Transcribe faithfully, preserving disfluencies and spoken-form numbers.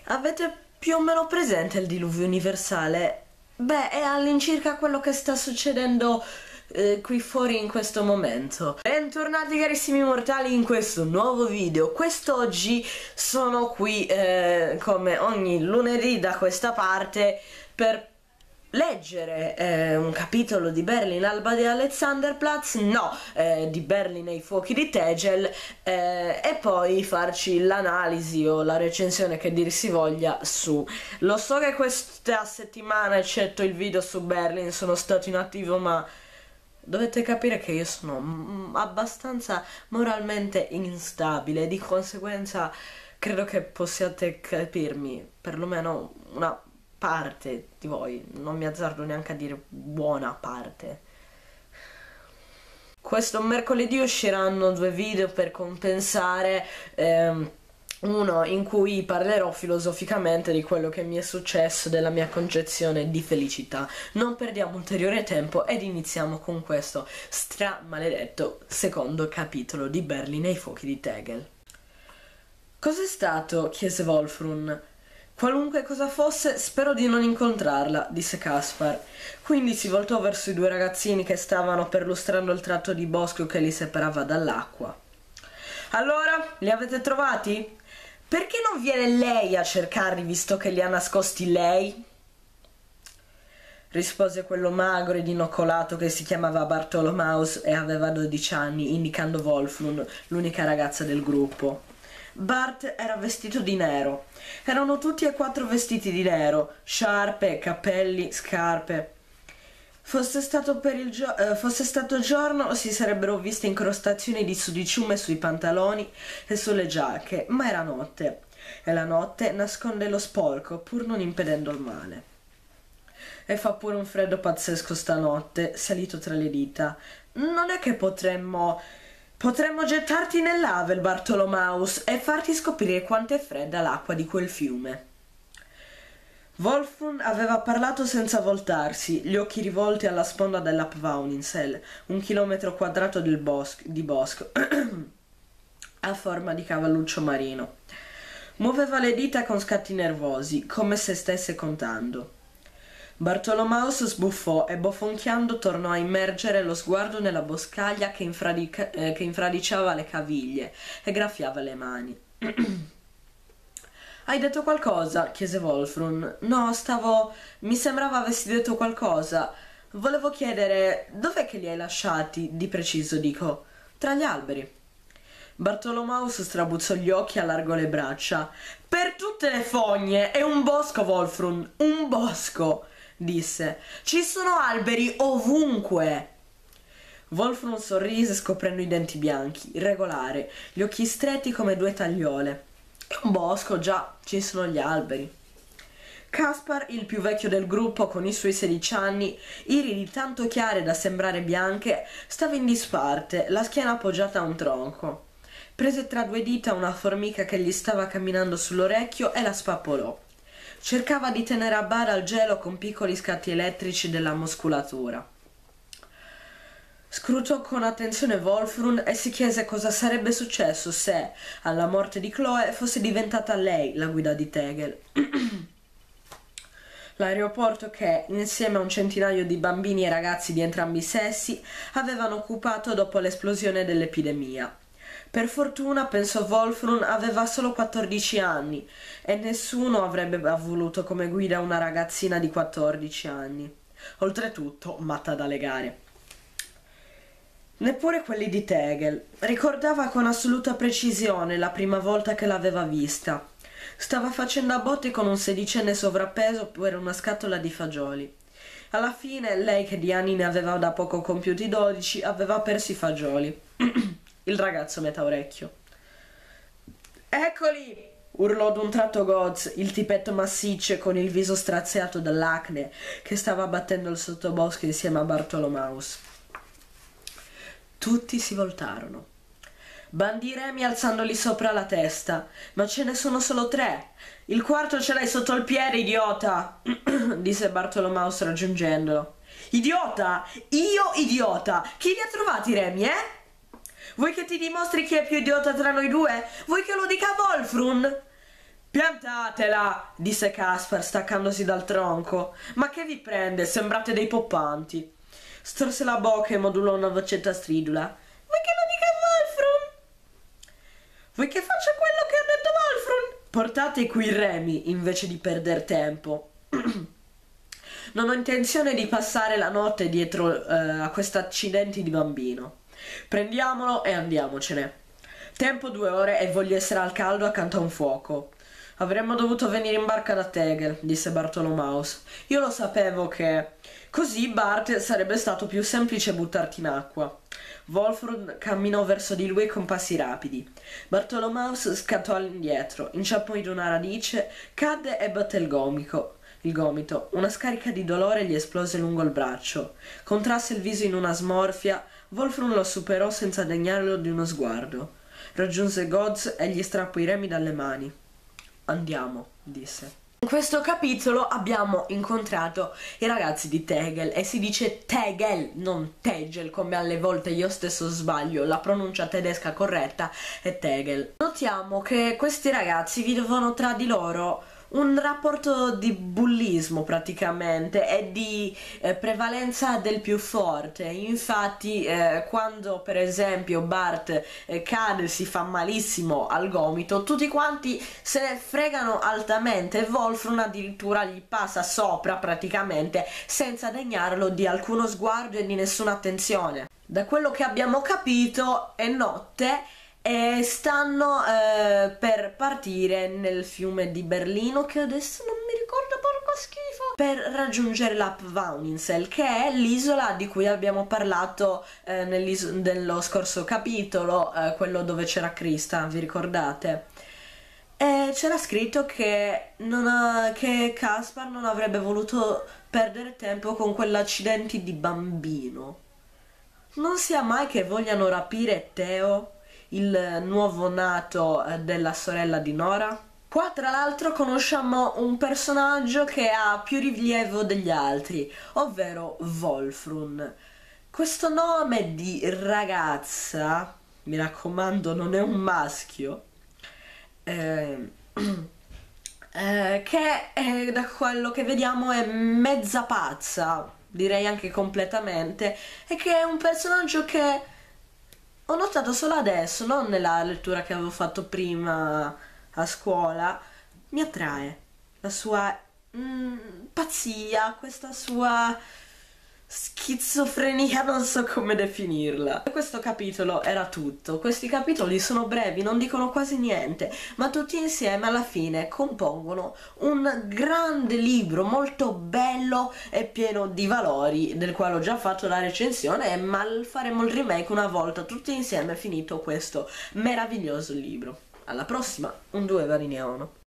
Avete più o meno presente il diluvio universale? Beh, è all'incirca quello che sta succedendo eh, qui fuori in questo momento. Bentornati carissimi mortali in questo nuovo video. Quest'oggi sono qui eh, come ogni lunedì da questa parte per leggere eh, un capitolo di Berlin Alba di Alexanderplatz, no, eh, di Berlin e i fuochi di Tegel, eh, e poi farci l'analisi o la recensione che dir si voglia su. Lo so che questa settimana, eccetto il video su Berlin, sono stato inattivo, ma dovete capire che io sono mm, abbastanza moralmente instabile, di conseguenza credo che possiate capirmi, perlomeno una parte di voi, non mi azzardo neanche a dire buona parte. Questo mercoledì usciranno due video per compensare, ehm, uno in cui parlerò filosoficamente di quello che mi è successo, della mia concezione di felicità. Non perdiamo ulteriore tempo ed iniziamo con questo stramaledetto secondo capitolo di Berlin e i fuochi di Tegel. Cos'è stato? Chiese Wolfrun. Qualunque cosa fosse, spero di non incontrarla, disse Caspar. Quindi si voltò verso i due ragazzini che stavano perlustrando il tratto di bosco che li separava dall'acqua. Allora, li avete trovati? Perché non viene lei a cercarli visto che li ha nascosti lei? Rispose quello magro ed inoccolato che si chiamava Bartholomaus e aveva dodici anni, indicando Wolfrun, l'unica ragazza del gruppo. Bart era vestito di nero. Erano tutti e quattro vestiti di nero, sciarpe, capelli, scarpe. Fosse stato, per il gio eh, fosse stato giorno si sarebbero viste incrostazioni di sudiciume sui pantaloni e sulle giacche, ma era notte, e la notte nasconde lo sporco pur non impedendo il male. E fa pure un freddo pazzesco stanotte, salito tra le dita. Non è che potremmo... Potremmo gettarti nell'Avel, Bartholomaus, e farti scoprire quanto è fredda l'acqua di quel fiume. Wolfrun aveva parlato senza voltarsi, gli occhi rivolti alla sponda dell'Apvaunsel, un chilometro quadrato del bosco, di bosco, a forma di cavalluccio marino. Muoveva le dita con scatti nervosi, come se stesse contando. Bartholomaus sbuffò e bofonchiando tornò a immergere lo sguardo nella boscaglia che, infradica eh, che infradiciava le caviglie e graffiava le mani. Hai detto qualcosa? Chiese Wolfrun. No, stavo... mi sembrava avessi detto qualcosa. Volevo chiedere... dov'è che li hai lasciati? Di preciso, dico. Tra gli alberi. Bartholomaus strabuzzò gli occhi e allargò le braccia. Per tutte le fogne! È un bosco, Wolfrun! Un bosco! Disse. Ci sono alberi ovunque! Wolfrun sorrise scoprendo i denti bianchi, regolare, gli occhi stretti come due tagliole. È un bosco, già, ci sono gli alberi. Caspar, il più vecchio del gruppo, con i suoi sedici anni, iridi tanto chiare da sembrare bianche, stava in disparte, la schiena appoggiata a un tronco. Prese tra due dita una formica che gli stava camminando sull'orecchio e la spappolò. Cercava di tenere a bada il gelo con piccoli scatti elettrici della muscolatura. Scrutò con attenzione Wolfrun e si chiese cosa sarebbe successo se, alla morte di Chloe, fosse diventata lei la guida di Tegel. L'aeroporto che, insieme a un centinaio di bambini e ragazzi di entrambi i sessi, avevano occupato dopo l'esplosione dell'epidemia. Per fortuna, pensò Wolfrun, aveva solo quattordici anni e nessuno avrebbe voluto come guida una ragazzina di quattordici anni. Oltretutto, matta da legare. Neppure quelli di Tegel. Ricordava con assoluta precisione la prima volta che l'aveva vista. Stava facendo a botte con un sedicenne sovrappeso per una scatola di fagioli. Alla fine, lei che di anni ne aveva da poco compiuti dodici, aveva perso i fagioli. Il ragazzo metà orecchio. Eccoli! Urlò d'un tratto Goz, il tipetto massiccio e con il viso straziato dall'acne, che stava battendo il sottobosco insieme a Bartholomaus. Tutti si voltarono. Bandì i remi alzandoli sopra la testa. Ma ce ne sono solo tre. Il quarto ce l'hai sotto il piede, idiota! disse Bartholomaus raggiungendolo. Idiota? Io idiota? Chi li ha trovati i remi, eh? Vuoi che ti dimostri chi è più idiota tra noi due? Vuoi che lo dica Wolfrun? Piantatela, disse Caspar staccandosi dal tronco. Ma che vi prende? Sembrate dei poppanti. Storse la bocca e modulò una vocetta stridula. Vuoi che lo dica Wolfram? Vuoi che faccia quello che ha detto Wolfram? Portate qui i remi invece di perder tempo. Non ho intenzione di passare la notte dietro eh, a quest'accidenti di bambino. Prendiamolo e andiamocene. Tempo due ore e voglio essere al caldo accanto a un fuoco. Avremmo dovuto venire in barca da Tegel, disse Bartolomaus. Io lo sapevo che... Così, Bart, sarebbe stato più semplice buttarti in acqua. Wolfram camminò verso di lui con passi rapidi. Bartolomaus scattò all'indietro, inciappò in una radice, cadde e batté il gomito. Il gomito. Una scarica di dolore gli esplose lungo il braccio. Contrasse il viso in una smorfia. Wolfram lo superò senza degnarlo di uno sguardo. Raggiunse Godz e gli strappò i remi dalle mani. Andiamo, disse. In questo capitolo abbiamo incontrato i ragazzi di Tegel e si dice Tegel, non Tegel, come alle volte io stesso sbaglio, la pronuncia tedesca corretta è Tegel. Notiamo che questi ragazzi vivono tra di loro un rapporto di bullismo praticamente e di eh, prevalenza del più forte. Infatti eh, quando per esempio Bart eh, cade e si fa malissimo al gomito, tutti quanti se ne fregano altamente e Wolfram addirittura gli passa sopra praticamente senza degnarlo di alcuno sguardo e di nessuna attenzione. Da quello che abbiamo capito è notte e stanno eh, per partire nel fiume di Berlino, che adesso non mi ricordo, porco schifo, per raggiungere l'Apvaunsel, che è l'isola di cui abbiamo parlato eh, nello scorso capitolo, eh, quello dove c'era Krista, vi ricordate? E c'era scritto che, non ha, che Caspar non avrebbe voluto perdere tempo con quell'accidente di bambino. Non sia mai che vogliano rapire Theo, il nuovo nato della sorella di Nora. Qua tra l'altro conosciamo un personaggio che ha più rilievo degli altri, ovvero Wolfram. Questo nome di ragazza, mi raccomando non è un maschio, eh, eh, che è, da quello che vediamo è mezza pazza, direi anche completamente, e che è un personaggio che ho notato solo adesso, non nella lettura che avevo fatto prima a scuola. Mi attrae la sua mm, pazzia, questa sua schizofrenia, non so come definirla. Questo capitolo era tutto. Questi capitoli sono brevi, non dicono quasi niente, ma tutti insieme alla fine compongono un grande libro molto bello e pieno di valori, del quale ho già fatto la recensione, ma faremo il remake una volta tutti insieme finito questo meraviglioso libro. Alla prossima, un due vari neono.